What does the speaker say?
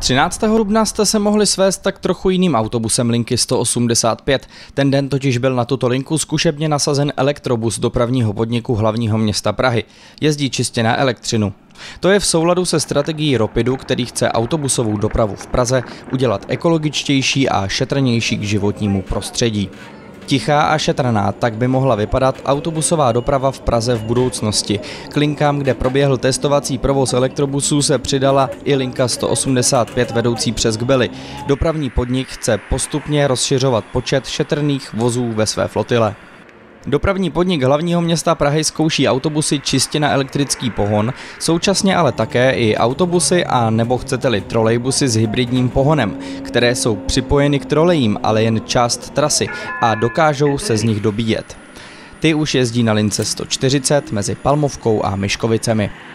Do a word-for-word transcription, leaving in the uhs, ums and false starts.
třináctého dubna jste se mohli svést tak trochu jiným autobusem linky sto osmdesát pět. Ten den totiž byl na tuto linku zkušebně nasazen elektrobus dopravního podniku hlavního města Prahy. Jezdí čistě na elektřinu. To je v souladu se strategií Ropidu, který chce autobusovou dopravu v Praze udělat ekologičtější a šetrnější k životnímu prostředí. Tichá a šetrná, tak by mohla vypadat autobusová doprava v Praze v budoucnosti. K linkám, kde proběhl testovací provoz elektrobusů, se přidala i linka sto osmdesát pět vedoucí přes Kbely. Dopravní podnik chce postupně rozšiřovat počet šetrných vozů ve své flotile. Dopravní podnik hlavního města Prahy zkouší autobusy čistě na elektrický pohon, současně ale také i autobusy a nebo chcete-li trolejbusy s hybridním pohonem, které jsou připojeny k trolejím, ale jen část trasy a dokážou se z nich dobíjet. Ty už jezdí na lince sto čtyřicet mezi Palmovkou a Myškovicemi.